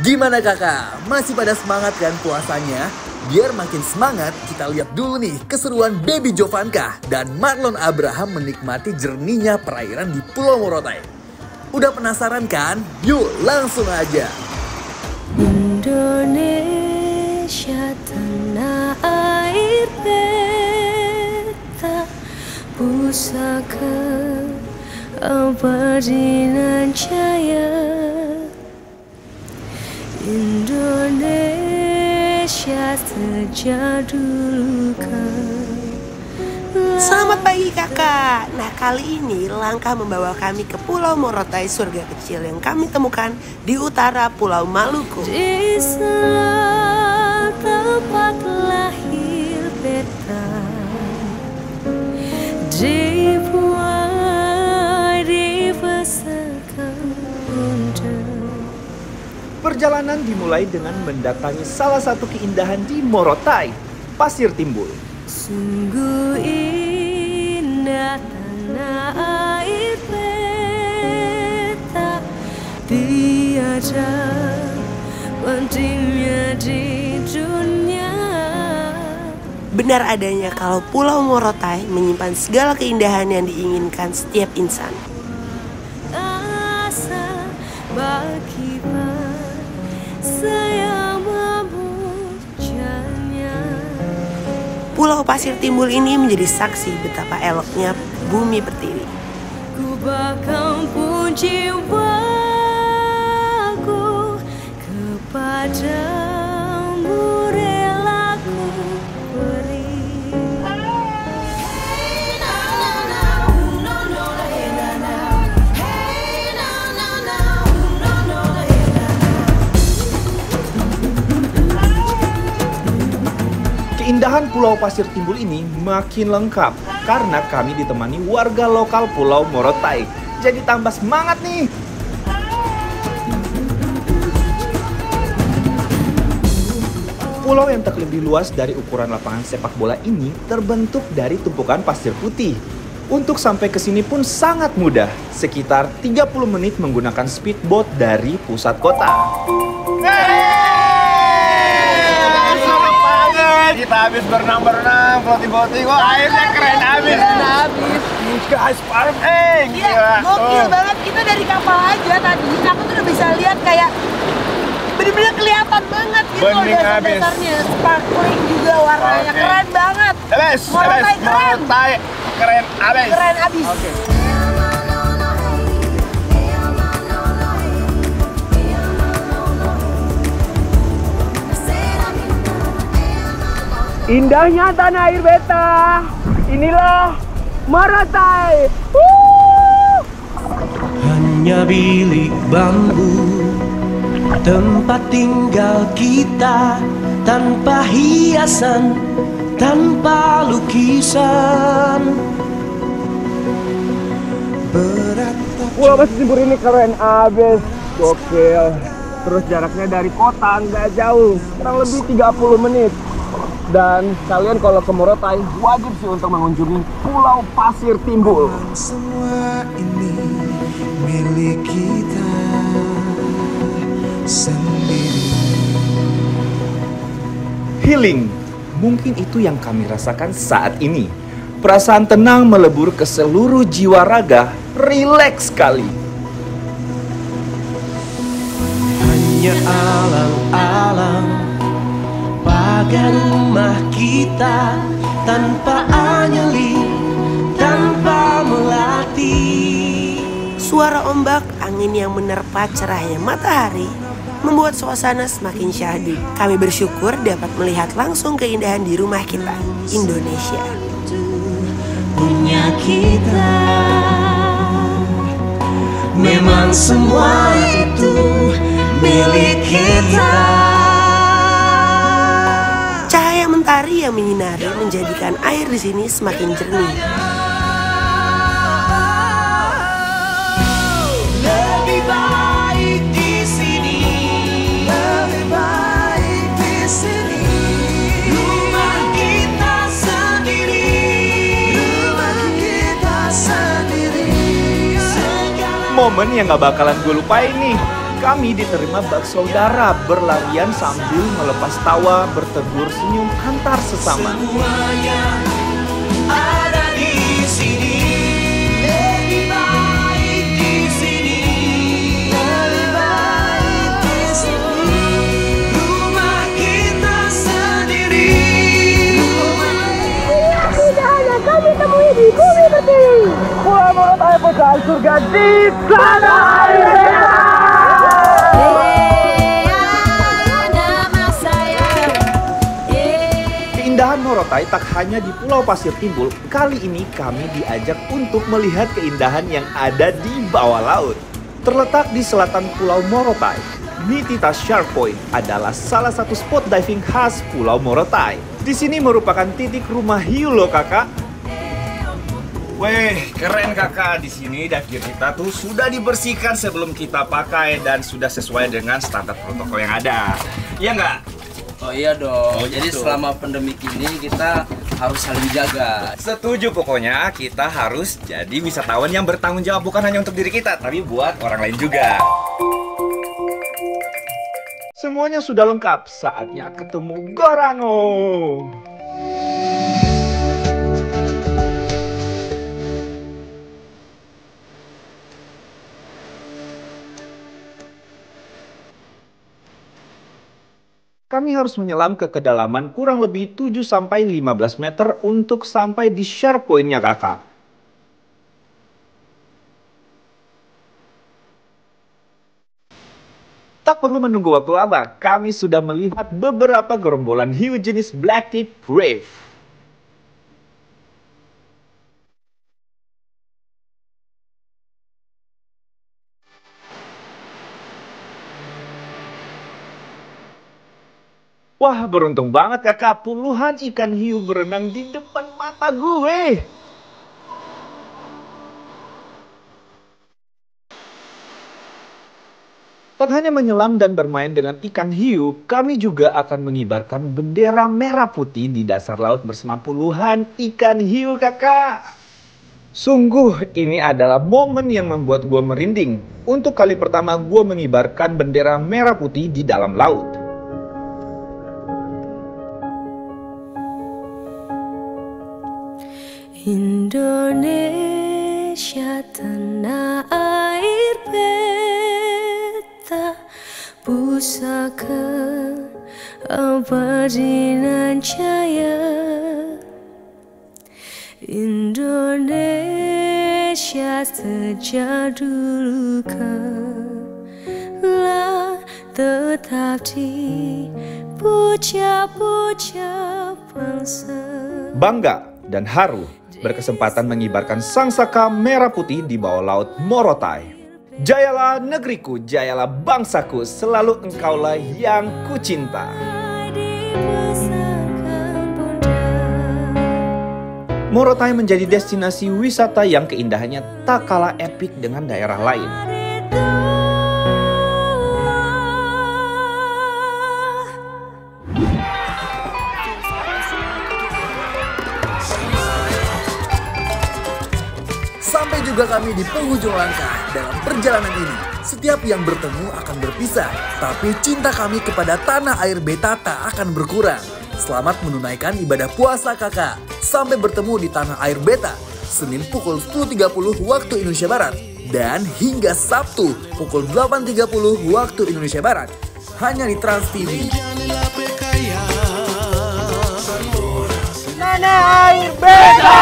Gimana kakak? Masih pada semangat kan puasanya? Biar makin semangat, kita lihat dulu nih keseruan Baby Jovanka dan Marlon Abraham menikmati jernihnya perairan di Pulau Morotai. Udah penasaran kan? Yuk langsung aja! Indonesia tanah air beta, pusaka abadi nan jaya. Indonesia sejak dulu kan. Selamat pagi kakak. Nah, kali ini langkah membawa kami ke Pulau Morotai, surga kecil yang kami temukan di utara Pulau Maluku. Di sana tempat lahir beta, dibuai dibesarkan bunda. Perjalanan dimulai dengan mendatangi salah satu keindahan di Morotai, Pasir Timbul. Sungguh indah tanah air beta, tiada pentingnya di dunia. Benar adanya kalau Pulau Morotai menyimpan segala keindahan yang diinginkan setiap insan. Asa bagi saya memujanya. Pulau Pasir Timbul ini menjadi saksi betapa eloknya bumi pertiwi. Ku bakal puji waku kepadamu, rela ku beri. Keindahan Pulau Pasir Timbul ini makin lengkap karena kami ditemani warga lokal Pulau Morotai. Jadi tambah semangat nih! Pulau yang tak lebih luas dari ukuran lapangan sepak bola ini terbentuk dari tumpukan pasir putih. Untuk sampai ke sini pun sangat mudah, sekitar 30 menit menggunakan speedboat dari pusat kota. Kita habis berenang-berenang, floating-floating, kok airnya keren habis. Guys, parfait, Iya, gokil banget. Kita dari kapal aja tadi, aku tuh udah bisa lihat kayak bener-bener kelihatan banget gitu loh dasar-dasarnya. Sparkling juga warnanya, keren banget. Morotai keren. Morotai keren abis. Keren abis. Oke. Indahnya tanah air beta. Inilah Morotai. Hanya bilik bambu, tempat tinggal kita, tanpa hiasan, tanpa lukisan. Pulau Pasir Timbul ini keren abis. Gokil. Terus jaraknya dari kota nggak jauh, kurang lebih 30 menit. Dan kalian kalau ke Morotai wajib sih untuk mengunjungi Pulau Pasir Timbul. Semua ini milik kita sendiri. Healing, mungkin itu yang kami rasakan saat ini. Perasaan tenang melebur ke seluruh jiwa raga, rileks sekali. Hanya alam-alam, pagar rumah kita, tanpa anyeli, tanpa melatih. Suara ombak, angin yang menerpa cerahnya matahari membuat suasana semakin syahdu. Kami bersyukur dapat melihat langsung keindahan di rumah kita, Indonesia. Punya kita, memang semua itu milik kita. Cahaya mentari yang menyinari menjadikan air di sini semakin jernih. Lebih baik di sini, lebih baik di sini. Rumah kita sendiri, rumah kita sendiri. Momen yang gak bakalan gue lupain nih. Kami diterima bak saudara berlarian sambil melepas tawa, bertegur senyum antar sesama. Semuanya ada di sini. Lebih baik di sini. Lebih baik di sini. Rumah kita sendiri. Tidak hanya kami temui di bumi pertiwi. Pulau Morotai bukan surga di sana air beta. Keindahan Morotai tak hanya di Pulau Pasir Timbul, kali ini kami diajak untuk melihat keindahan yang ada di bawah laut. Terletak di selatan Pulau Morotai, Mitita Shark Point adalah salah satu spot diving khas Pulau Morotai. Di sini merupakan titik rumah hiu loh kakak. Weh, keren kakak. Di sini dive gear kita tuh sudah dibersihkan sebelum kita pakai dan sudah sesuai dengan standar protokol yang ada. Iya nggak? Oh iya dong. Oh, jadi gitu. selama pandemi ini kita harus saling jaga. Setuju, pokoknya kita harus jadi wisatawan yang bertanggung jawab bukan hanya untuk diri kita, tapi buat orang lain juga. Semuanya sudah lengkap, saatnya ketemu Gorango. Kami harus menyelam ke kedalaman kurang lebih 7-15 meter untuk sampai di shark point-nya kakak. Tak perlu menunggu waktu lama, kami sudah melihat beberapa gerombolan hiu jenis Blacktip Brave. Wah, beruntung banget kakak, puluhan ikan hiu berenang di depan mata gue. Tak hanya menyelam dan bermain dengan ikan hiu, kami juga akan mengibarkan bendera merah putih di dasar laut bersama puluhan ikan hiu kakak. Sungguh ini adalah momen yang membuat gue merinding. Untuk kali pertama gue mengibarkan bendera merah putih di dalam laut. Indonesia tanah air beta, pusaka abadi nan jaya. Indonesia sejak dulu kala tetap dipuja-puja bangsa. Bangga dan haru berkesempatan mengibarkan sangsaka merah putih di bawah laut Morotai. Jayalah negeriku, jayalah bangsaku, selalu engkaulah yang kucinta. Morotai menjadi destinasi wisata yang keindahannya tak kalah epik dengan daerah lain. Sampai juga kami di penghujung langkah dalam perjalanan ini. Setiap yang bertemu akan berpisah, tapi cinta kami kepada tanah air beta tak akan berkurang. Selamat menunaikan ibadah puasa kakak. Sampai bertemu di tanah air beta, Senin pukul 10.30 waktu Indonesia Barat. Dan hingga Sabtu pukul 8.30 waktu Indonesia Barat. Hanya di Trans TV. Tanah air beta.